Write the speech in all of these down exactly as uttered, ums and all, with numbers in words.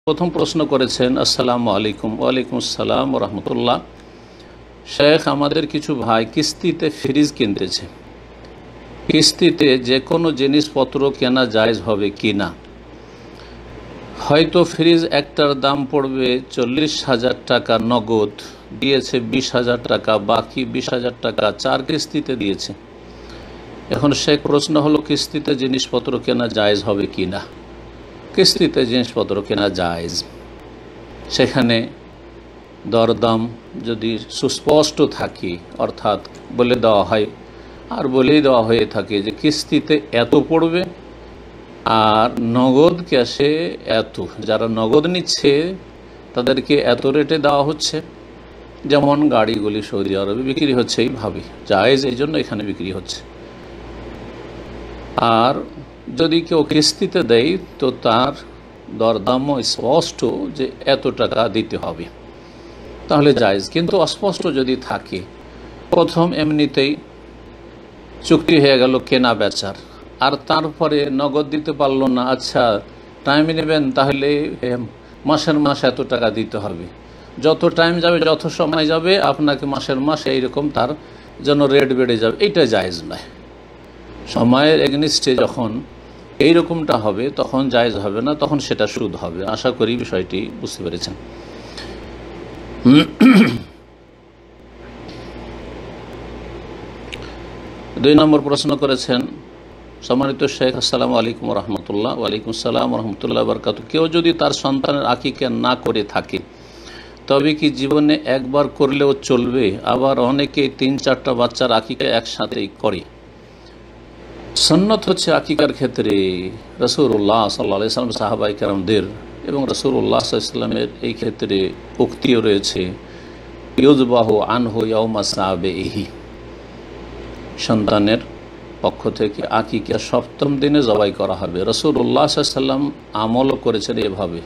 প্রথম প্রশ্ন করেছেন, আসসালামু আলাইকুম। ওয়ালাইকুম আসসালাম ওয়া রাহমাতুল্লাহ। শেখ, আমাদের কিছু ভাই কিস্তিতে ফ্রিজ কিনতেছে, কিস্তিতে যে কোনো জিনিসপত্র কেনা জায়েজ হবে কি না? হয়তো ফ্রিজ একটার দাম পড়বে চল্লিশ হাজার টাকা, নগদ দিয়েছে বিশ হাজার টাকা, বাকি বিশ হাজার টাকা চার কিস্তিতে দিয়েছে। এখন শেখ, প্রশ্ন হলো কিস্তিতে জিনিসপত্র কেনা জায়েজ হবে কি না? কিস্তিতে জিনিসপত্র কেনা জায়েজ, সেখানে দরদাম যদি সুস্পষ্ট থাকে, অর্থাৎ বলে দেওয়া হয়, আর বলেই দেওয়া হয়ে থাকে যে কিস্তিতে এত পড়বে আর নগদ ক্যাশে এত, যারা নগদ নিচ্ছে তাদেরকে এত রেটে দেওয়া হচ্ছে। যেমন গাড়িগুলি সৌদি আরবে বিক্রি হচ্ছে এইভাবে, জায়েজ এই জন্য এখানে বিক্রি হচ্ছে। আর যদি কেউ কিস্তিতে দেয় তো তার দরদামও স্পষ্ট যে এত টাকা দিতে হবে, তাহলে জায়েজ। কিন্তু অস্পষ্ট যদি থাকে, প্রথম এমনিতেই চুক্তি হয়ে গেল কেনা বেচার, আর তারপরে নগদ দিতে পারলো না, আচ্ছা টাইম নেবেন, তাহলে মাসের মাস এত টাকা দিতে হবে, যত টাইম যাবে যত সময় যাবে আপনাকে মাসের মাস এইরকম তার জন্য রেট বেড়ে যাবে, এইটা জায়েজ নয়। সময়ের এগনিস্টে যখন এইরকমটা হবে তখন জায়েজ হবে না, তখন সেটা সুদ হবে। আশা করি বিষয়টি বুঝতে পেরেছেন। দুই নম্বর প্রশ্ন করেছেন, সম্মানিত শেখ, আসসালামু আলাইকুম রহমতুল্লাহ। ওয়ালাইকুম আসসালাম রহমতুল্লাহ বরকাতুহু। কেউ যদি তার সন্তানের আকিকা না করে থাকে তবে কি জীবনে একবার করলেও চলবে? আবার অনেকে তিন চারটা বাচ্চার আকিকা একসাথেই করে। সুন্নত হচ্ছে আকিকার ক্ষেত্রে রাসূলুল্লাহ সাল্লাল্লাহু আলাইহি ওয়াসাল্লাম, সাহাবায়ে কেরামদের এবং রাসূলুল্লাহ সাল্লাল্লাহু আলাইহি ওয়াসাল্লামের এই ক্ষেত্রে উক্তিও রয়েছে, ইউযবাহু আনহু ইয়াওমা সাবিহি, সন্তানের পক্ষ থেকে আকিকা সপ্তম দিনে জবাই করা হবে। রাসূলুল্লাহ সাল্লাল্লাহু আলাইহি ওয়াসাল্লাম আমলও করেছেন এভাবে।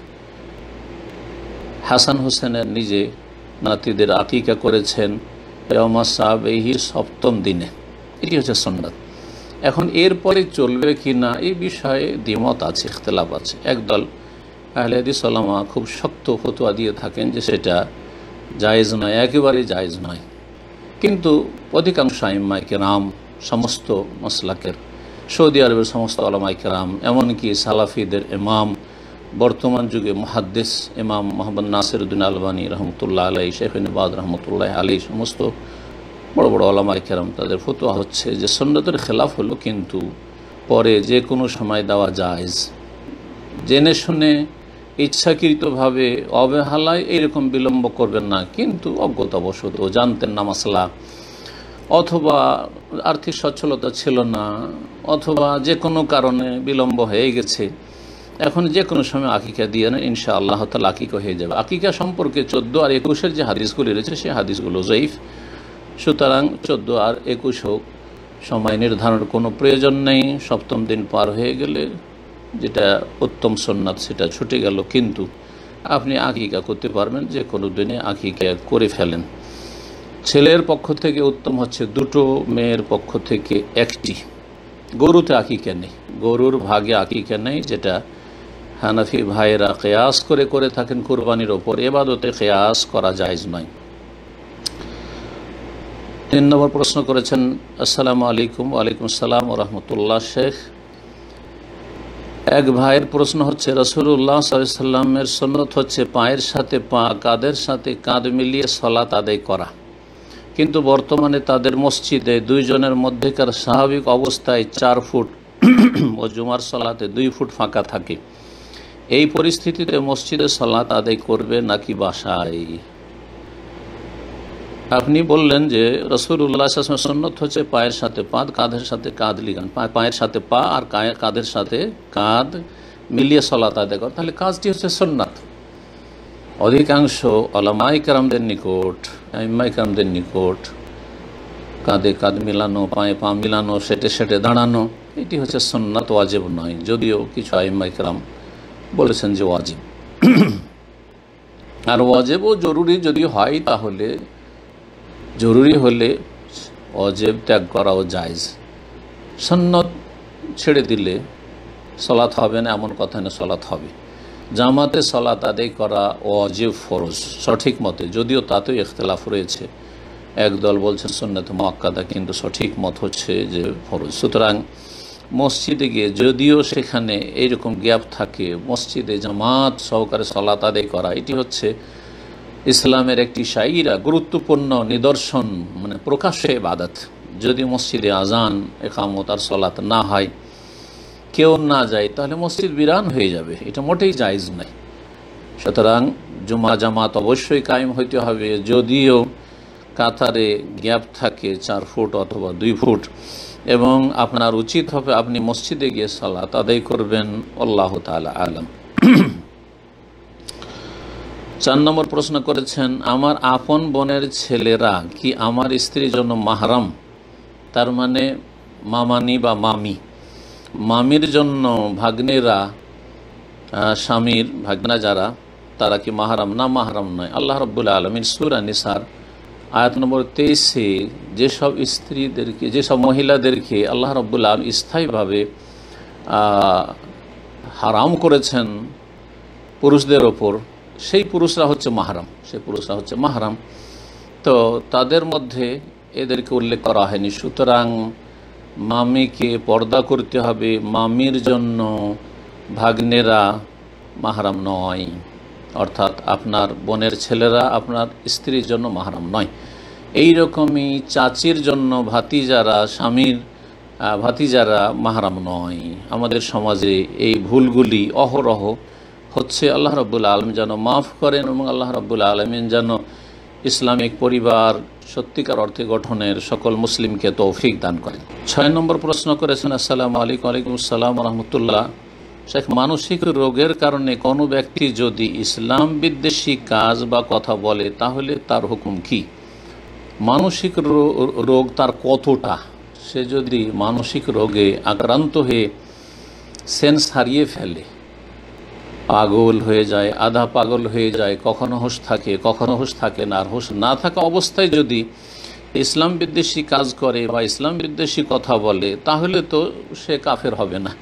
হাসান হোসেনের নিজে নাতিদের আকিকা করেছেন ইয়াওমা সাবিহি, সপ্তম দিনে। এটি হচ্ছে সুন্নাত। এখন এরপরে চলবে কি না এই বিষয়ে দ্বিমত আছে, ইখতিলাফ আছে। একদল আহলে হাদিস উলামা খুব শক্ত ফতোয়া দিয়ে থাকেন যে সেটা জায়েজ নয়, একেবারেই জায়েজ নয়। কিন্তু অধিকাংশ আইম্মায়ে কেরাম, সমস্ত মাসলাকের, সৌদি আরবের সমস্ত উলামায়ে কেরাম, এমনকি সালাফিদের ইমাম, বর্তমান যুগে মুহাদ্দিস ইমাম মুহাম্মদ নাসিরউদ্দিন আলবানী রহমতুল্লাহ আলাইহি, শেখ ইবনে বাজ রহমতুল্লাহ আলাইহি, সমস্ত বড় বড় উলামায়ে কেরাম, তাদের ফতোয়া হচ্ছে যে সুন্নতের খেলাফ হলো, কিন্তু পরে যে কোনো সময় দেওয়া জায়েজ। জেনে শুনে ইচ্ছাকৃতভাবে অবহেলায় এইরকম বিলম্ব করবেন না, কিন্তু অজ্ঞতাবশত জানতেন না মাসলা, অথবা আর্থিক সচ্ছলতা ছিল না, অথবা যে কোনো কারণে বিলম্ব হয়ে গেছে, এখন যে কোনো সময় আকিকা দিয়ে না, ইনশাআল্লাহ তাআলা আকিকা হয়ে যাবে। আকিকা সম্পর্কে চোদ্দো আর একুশের যে হাদিসগুলি রয়েছে সেই হাদিসগুলো যঈফ, সুতরাং চোদ্দো আর একুশ হোক, সময় নির্ধারণের কোনো প্রয়োজন নেই। সপ্তম দিন পার হয়ে গেলে যেটা উত্তম সুন্নাত সেটা ছুটে গেল, কিন্তু আপনি আকিকা করতে পারবেন, যে কোনো দিনে আকিকা করে ফেলেন। ছেলের পক্ষ থেকে উত্তম হচ্ছে দুটো, মেয়ের পক্ষ থেকে একটি। গরুতে আকিকা নেই, গরুর ভাগে আকিকা নেই, যেটা হানাফি ভাইয়েরা কিয়াস করে করে থাকেন কুরবানির ওপর। ইবাদতে কিয়াস করা জায়েজ নয়। তিন নম্বর প্রশ্ন করেছেন, আসসালামু আলাইকুম। ওয়ালাইকুম আসসালাম ওয়া রাহমাতুল্লাহ। শেখ, এক ভাইয়ের প্রশ্ন হচ্ছে, রাসূলুল্লাহ সাল্লাল্লাহু আলাইহি ওয়াসাল্লামের সুন্নত হচ্ছে পায়ের সাথে পা, কাঁধের সাথে কাঁধ মিলিয়ে সালাত আদায় করা, কিন্তু বর্তমানে তাদের মসজিদে দুইজনের মধ্যেকার স্বাভাবিক অবস্থায় চার ফুট ও জুমার সালাতে দুই ফুট ফাঁকা থাকে। এই পরিস্থিতিতে মসজিদে সালাত আদায় করবে নাকি বাসায়? আপনি বললেন যে রাসূলুল্লাহ সাল্লাল্লাহু আলাইহি ওয়াসাল্লামের সুন্নত হচ্ছে পায়ের সাথে পা, কাঁধের সাথে কাঁধ লিগান, পায়ের সাথে পা আর কাঁধের সাথে কাঁধ মিলিয়ে সালাত আদায় করা, তাহলে কাজটি হচ্ছে সুন্নাত। অধিকাংশ উলামায়ে কেরামদের নিকট, আইম্মায়ে কেরামদের নিকট কাঁধে কাঁধ মিলানো, পায়ে পা মিলানো, সেটে সেটে দাঁড়ানো, এটি হচ্ছে সুন্নাত, ওয়াজিব নয়। যদিও কিছু আইম্মায়ে কেরাম বলেছেন যে ওয়াজিব। আর ওয়াজিব ও জরুরি যদি হয়, তাহলে জরুরি হলে ওয়াজিব ত্যাগ করাও জায়েজ। সুন্নত ছেড়ে দিলে সালাত হবে না এমন কথা না, সালাত হবে। জামাতে সালাত আদায় করা ওয়াজিব ফরজ সঠিক মতে, যদিও তাতেও ইখতিলাফ রয়েছে। একদল বলছেন সুন্নাত মুআক্কাদা, কিন্তু সঠিক মত হচ্ছে যে ফরজ। সুতরাং মসজিদে গিয়ে যদিও সেখানে এইরকম গ্যাপ থাকে, মসজিদে জামাত সহকারে সালাত আদায় করা এটি হচ্ছে ইসলামের একটি শাইরা গুরুত্বপূর্ণ নিদর্শন, মানে প্রকাশ্যে ইবাদত। যদি মসজিদে আজান ইকামত আর সালাত না হয়, কেউ না যায়, তাহলে মসজিদ বিরান হয়ে যাবে, এটা মোটেই জায়েজ নাই। সুতরাং জুমা জামাত অবশ্যই কায়েম হইতে হবে, যদিও কাতারে গ্যাপ থাকে চার ফুট অথবা দুই ফুট, এবং আপনার উচিত হবে আপনি মসজিদে গিয়ে সালাত আদায় করবেন। আল্লাহু তাআলা আলাম। চার নম্বর প্রশ্ন করেছেন, আমার আপন বোনের ছেলেরা কি আমার স্ত্রীর জন্য মাহরাম? তার মানে মামানি বা মামি। মামির জন্য ভাগ্নেরা, স্বামীর ভাগ্না যারা, তারা কি মাহরাম? না, মাহরাম নয়। আল্লাহ রাব্বুল আলামিন সূরা নিসার আয়াত নম্বর তেইশে যেসব স্ত্রীদেরকে, যেসব মহিলাদেরকে আল্লাহ রাব্বুল আলামিন স্থায়ীভাবে হারাম করেছেন পুরুষদের ওপর, সেই পুরুষরা হচ্ছে মাহরাম, সেই পুরুষরা হচ্ছে মাহরাম। তো তাদের মধ্যে এদেরকে উল্লেখ করা হয়নি। সুতরাং মামিকে পর্দা করতে হবে, মামির জন্য ভাগ্নেরা মাহরাম নয়, অর্থাৎ আপনার বোনের ছেলেরা আপনার স্ত্রীর জন্য মাহরাম নয়। এই রকমই চাচির জন্য ভাতিজারা, স্বামীর ভাতিজারা মাহরাম নয়। আমাদের সমাজে এই ভুলগুলি অহরহ হচ্ছে। আল্লাহ রাব্বুল আলামিন যেন মাফ করেন এবং আল্লাহ রাব্বুল আলামিন যেন ইসলামিক পরিবার সত্যিকার অর্থে গঠনের সকল মুসলিমকে তৌফিক দান করেন। ছয় নম্বর প্রশ্ন করেছেন, আসসালামু আলাইকুম। ওয়ালাইকুম আসসালাম ওয়া রাহমাতুল্লাহ। শেখ, মানসিক রোগের কারণে কোনো ব্যক্তি যদি ইসলাম বিদ্বেষী কাজ বা কথা বলে, তাহলে তার হুকুম কি? মানসিক রোগ তার কতটা? সে যদি মানসিক রোগে আক্রান্ত হয়ে সেন্স হারিয়ে ফেলে, পাগল হয়ে যায়, আধা পাগল হয়ে যায়, কখনো হুঁশ থাকে কখনো হুঁশ থাকে না, আর হুঁশ না থাকা অবস্থায় যদি ইসলাম বিদ্বেষী কাজ করে বা ইসলাম বিদ্বেষী কথা বলে, তাহলে তো সে কাফের হবে না।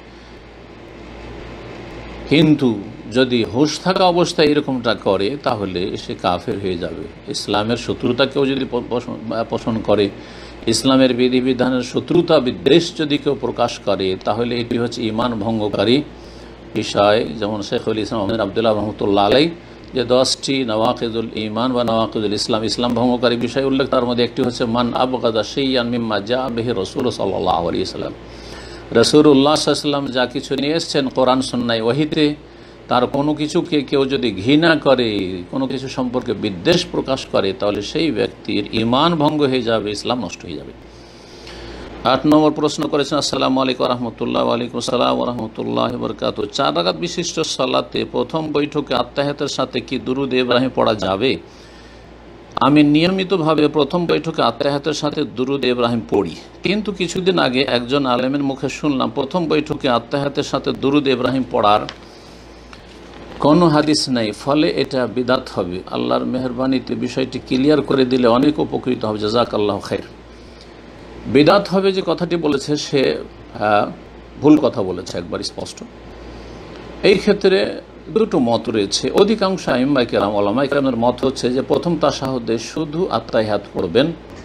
কিন্তু যদি হুঁশ থাকা অবস্থায় এরকমটা করে, তাহলে সে কাফের হয়ে যাবে। ইসলামের শত্রুতাকেও যদি পোষণ করে, ইসলামের বিধিবিধানের শত্রুতা বিদ্বেষ যদি কেউ প্রকাশ করে, তাহলে এটি হচ্ছে ঈমান ভঙ্গকারী বিষয়। যেমন শেখুল ইসলাম আব্দুল্লাহ রহমতুল্লাহ আলাই যে দশটি নওয়াকিদুল ঈমান বা নওয়াকিদুল ইসলাম, ইসলাম ভঙ্গকারী বিষয় উল্লেখ, তার মধ্যে একটি হচ্ছে মান আবগাদা শাইআন মিম্মা জাআ বিহি রাসূল সাল্লাল্লাহু আলাইহি ওয়াসাল্লাম। রাসূলুল্লাহ সাল্লাল্লাহু আলাইহি ওয়াসাল্লাম যা কিছু নিয়ে এসেছেন কোরআন সুন্নাহ ওহীতে, তার কোনো কিছুকে কেউ যদি ঘৃণা করে, কোনো কিছু সম্পর্কে বিদ্বেষ প্রকাশ করে, তাহলে সেই ব্যক্তির ঈমান ভঙ্গ হয়ে যাবে, ইসলাম নষ্ট হয়ে যাবে। আট নম্বর প্রশ্ন করেছেন, আসসালামু আলাইকুম রহমতুল্লাহ। ওয়ালাইকুম আসসালাম রহমতুল্লাহ বরকাত। চার রাকাত বিশিষ্ট সালাতে প্রথম বৈঠকে আত্তাহিয়াতের সাথে কি দুরূদ ইব্রাহিম পড়া যাবে? আমি নিয়মিতভাবে প্রথম বৈঠকে আত্তাহিয়াতের সাথে দুরূদ ইব্রাহিম পড়ি, কিন্তু কিছুদিন আগে একজন আলেমের মুখে শুনলাম প্রথম বৈঠকে আত্তাহিয়াতের সাথে দুরূদ ইব্রাহিম পড়ার কোনো হাদিস নেই, ফলে এটা বিদাত হবে। আল্লাহর মেহরবানিতে বিষয়টি ক্লিয়ার করে দিলে অনেক উপকৃত হবে। জাযাকাল্লাহু খাইর। বিদাত হবে যে কথাটি বলেছে, সে ভুল কথা বলেছে, একবার স্পষ্ট। এই ক্ষেত্রে দুটো মত রয়েছে। অধিকাংশ আইম্মায়ে কেরাম, ওলামায়ে কেরামের মত হচ্ছে যে প্রথম তাশাহুদে শুধু আত্তাহিয়াত পড়বেন,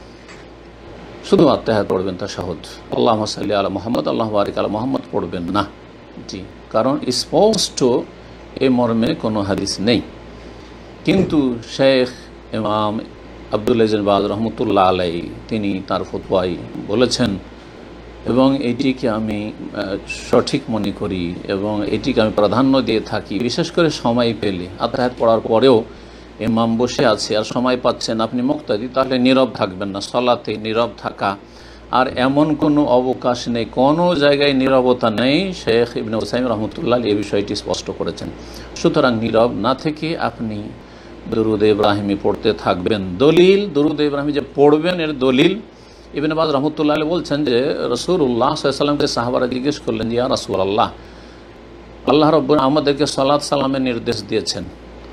শুধু আত্তাহিয়াত পড়বেন, তাশাহুদ আল্লাহুম্মা সাল্লি আলা মুহাম্মদ আল্লাহু বারিক আলা মুহাম্মদ পড়বেন না। জি, কারণ স্পষ্ট এ মর্মে কোনো হাদিস নেই। কিন্তু শেখ ইমাম আব্দুল্লাহ ইবনে বাজ রহমতুল্লাহ আলাইহি তিনি তার ফতোয়ায় বলেছেন, এবং এটিকে আমি সঠিক মনে করি এবং এটিকে আমি প্রাধান্য দিয়ে থাকি। বিশেষ করে সময় পেলে, আত্তাহিয়াত পড়ার পরেও ইমাম বসে আছে আর সময় পাচ্ছেন, আপনি মুক্তাদি, তাহলে নীরব থাকবেন না। সালাতে নীরব থাকা আর এমন কোনো অবকাশ নেই, কোনো জায়গায় নীরবতা নেই। শেখ ইবনে উসাইমিন রহমতুল্লাহ এই বিষয়টি স্পষ্ট করেছেন। সুতরাং নীরব না থেকে আপনি দুরূদ ইব্রাহিমি পড়তে থাকবেন। দলিল, দুরূদ ইব্রাহিমি যে পড়বেন এর দলিল, ইবনে বাজ রহমতুল্লাহ আলাইহি বলছেন যে রাসূলুল্লাহ সাল্লাল্লাহু আলাইহি ওয়াসাল্লামকে সাহাবারা জিজ্ঞেস করলেন, ইয়া রাসূলুল্লাহ, আল্লাহ রাব্বুল আমাদেরকে সালাত সালামের নির্দেশ দিয়েছেন,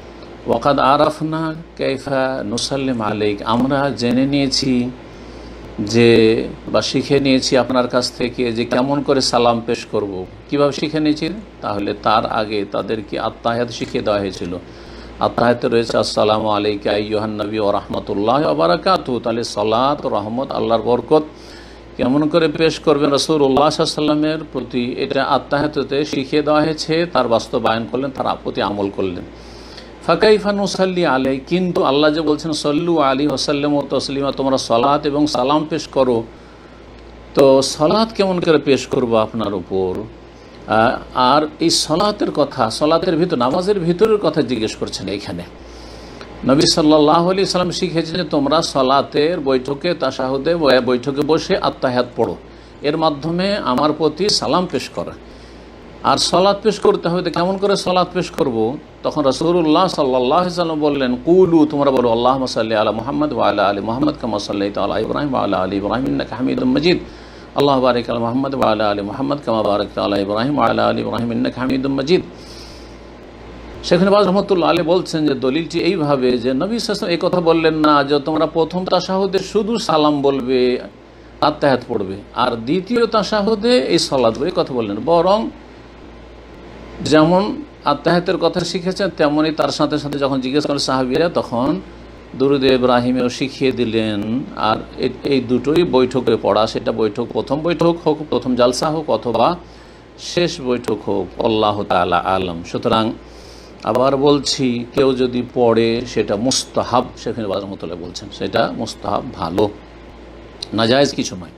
ওয়াকাদ আরাফনা কাইফা নুসাল্লিম আলাইক, আমরা জেনে নিয়েছি যে বা শিখে নিয়েছি আপনার কাছ থেকে যে কেমন করে সালাম পেশ করব, কিভাবে শিখে নিয়েছি, তাহলে তার আগে তাদেরকে আত্তাহিয়াত শিখিয়ে দেওয়া হয়েছিল। আত্তাহিয়াতে রয়েছে আসসালামু আলাইকা আইয়ুহান নবী ওয়া রাহমাতুল্লাহি ওয়া বারাকাতুহু, তাহলে সালাত ও রহমত, আল্লাহর বরকত কেমন করে পেশ করবেন রাসূলুল্লাহ সাল্লাল্লাহু আলাইহি ওয়াসাল্লামের প্রতি, এটা আত্তাহিয়াতে শিখিয়ে দেওয়া হয়েছে। তার বাস্তবায়ন করলেন, তার প্রতি আমল করলেন। ফাকাইফা নুসাল্লি আলাই, কিন্তু আল্লাহ যে বলছেন সল্লু আলাইহি ওয়াসাল্লামু তাসলিমা, তোমরা সালাত এবং সালাম পেশ করো, তো সালাত কেমন করে পেশ করব আপনার উপর। আর এই সালাতের কথা, সালাতের ভিতর, নামাজের ভিতরের কথা জিজ্ঞেস করছেন এখানে। নবী সাল্লাল্লাহু আলাইহি সাল্লাম শিখিয়েছেন যে তোমরা সালাতের বৈঠকে, তাশাহুদে বৈঠকে বসে আত্তাহিয়াত পড়ো, এর মাধ্যমে আমার প্রতি সালাম পেশ করো। আর সালাত পেশ করতে হবে, কেমন করে সালাত পেশ করব, তখন রাসূলুল্লাহ সাল্লাল্লাহু আলাইহি সাল্লাম বললেন কুলু, তোমরা বলো আল্লাহুম্মা সাল্লি আলা মুহাম্মদ ওয়া আলা আলি মুহাম্মদ কামা সাল্লাইতা আলা ইব্রাহিম ওয়া আলা আলি ইব্রাহিম ইন্নাকা হামিদুম মাজিদ, আল্লাহু বারিক আলা মুহাম্মদ ওয়া আলা আলি মুহাম্মদ কামা বারাকতা আলা ইব্রাহিম ওয়া আলা আলি ইব্রাহিম ইন্নাকা হামিদুম মাজিদ। সেখানে বাজ রহমতুল্লাহ আলাইহি বলছেন যে দলিলটি এইভাবে যে নবী সাল্লাল্লাহু আলাইহি ওয়াসাল্লাম এই কথা বললেন না যে তোমরা প্রথম তাশাহুদে শুধু সালাম বলবে, আত্তাহিয়াত পড়বে, আর দ্বিতীয় তাশাহুদে এই সালাত বলবে, এই কথা বললেন। বরং যেমন আত্তাহিয়াতের কথা শিখেছেন, তেমনই তার সাথে সাথে যখন জিজ্ঞেস করেন সাহাবীরা, তখন দুরূদ ইব্রাহিমেও শিখিয়ে দিলেন। আর এই দুটোই বৈঠকে পড়া, সেটা বৈঠক প্রথম বৈঠক হোক, প্রথম জালসা হোক, অথবা শেষ বৈঠক হোক, আল্লাহু তাআলা আলম। সুতরাং আবার বলছি, কেউ যদি পড়ে সেটা মুস্তাহাব, সেখানে বাজ রহমতুল্লাহ বলছেন সেটা মুস্তাহাব, ভালো, নাজায়েজ কিছু নয়।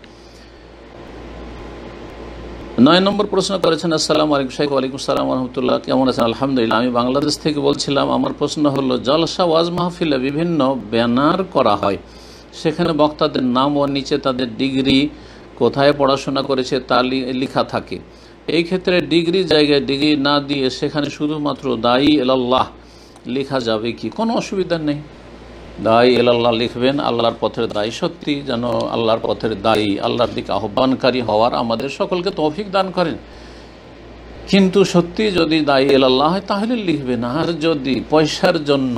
নয় নম্বর প্রশ্ন করেছেন, আসসালামু আলাইকুম শাইখ। ওয়ালাইকুম আসসালাম ওয়া রাহমাতুল্লাহ, কেমন আছেন? আলহামদুলিল্লাহ, আমি বাংলাদেশ থেকে বলছিলাম। আমার প্রশ্ন হলো, জলসা ওয়াজ মাহফিলে বিভিন্ন ব্যানার করা হয়, সেখানে বক্তাদের নাম ও নিচে তাদের ডিগ্রি, কোথায় পড়াশোনা করেছে তা লেখা থাকে। এই ক্ষেত্রে ডিগ্রি জায়গায় ডিগ্রি না দিয়ে সেখানে শুধুমাত্র দায়ী ইলাল্লাহ লেখা যাবে কি? কোনো অসুবিধা নেই, দায়ী ইলাল্লাহ লিখবেন, আল্লাহর পথের দায়ী। সত্যি যেন আল্লাহর পথের দায়ী, আল্লাহর দিকে আহ্বানকারী হওয়ার আমাদের সকলকে তৌফিক দান করেন। কিন্তু সত্যি যদি দায়ী ইলাল্লাহ হয় তাহলে লিখবেন। আর যদি পয়সার জন্য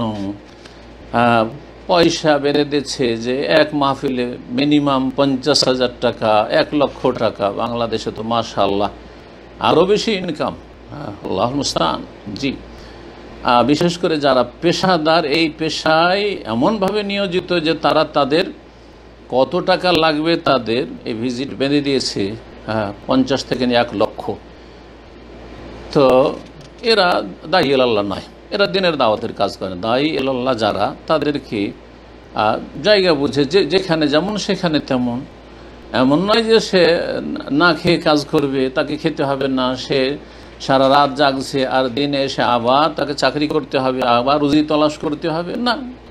পয়সা বেড়ে দিচ্ছে যে এক মাহফিলে মিনিমাম পঞ্চাশ হাজার টাকা, এক লক্ষ টাকা, বাংলাদেশে তো মাশাআল্লাহ আরও বেশি ইনকাম, আল্লাহুল মুস্তাআন। জি, বিশেষ করে যারা পেশাদার, এই পেশায় এমনভাবে নিয়োজিত যে তারা তাদের কত টাকা লাগবে তাদের এই ভিজিট বেঁধে দিয়েছে, হ্যাঁ, পঞ্চাশ থেকে নিয়ে এক লক্ষ। তো এরা দায়ী ইলাল্লাহ নয়, এরা দিনের দাওয়াতের কাজ করে। দায়ী ইলাল্লাহ যারা, তাদেরকে জায়গা বুঝে, যে যেখানে যেমন সেখানে তেমন। এমন নয় যে সে না খেয়ে কাজ করবে, তাকে খেতে হবে না, সে সারা রাত জাগছে আর দিনে এসে আবার তাকে চাকরি করতে হবে, আবার রুজি তলাশ করতে হবে না।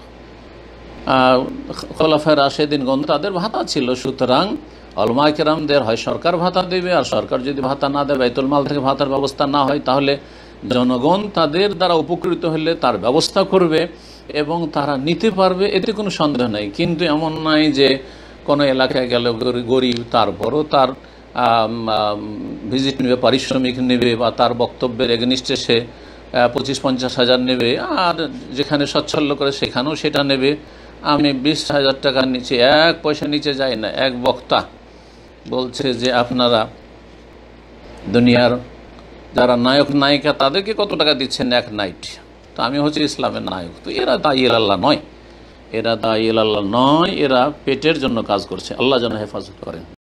খোলাফায়ে রাশেদিনগণ তাদের ভাতা ছিল, সুতরাং উলামায়ে কেরামদের হয় সরকার ভাতা দেবে, আর সরকার যদি ভাতা না দেয়, বাইতুল মাল থেকে ভাতার ব্যবস্থা না হয়, তাহলে জনগণ তাদের দ্বারা উপকৃত হলে তার ব্যবস্থা করবে এবং তারা নিতে পারবে, এতে কোনো সন্দেহ নেই। কিন্তু এমন নয় যে কোনো এলাকায় গেলে গরিব, তারপরও তার ভিজিট নেবে, পারিশ্রমিক নেবে, বা তার বক্তব্যের এগেনিস্টে সে পঁচিশ পঞ্চাশ হাজার নেবে, আর যেখানে সচ্ছল্য করে সেখানেও সেটা নেবে। আমি বিশ হাজার টাকার নিচে, এক পয়সা নিচে যাই না। এক বক্তা বলছে যে আপনারা দুনিয়ার যারা নায়ক নায়িকা তাদেরকে কত টাকা দিচ্ছেন এক নাইট, তো আমি হচ্ছে ইসলামের নায়ক। তো এরা দায়ী ইলাল্লাহ নয়, এরা দায়ী ইলাল্লাহ নয়, এরা পেটের জন্য কাজ করছে। আল্লাহ যেন হেফাজত করেন।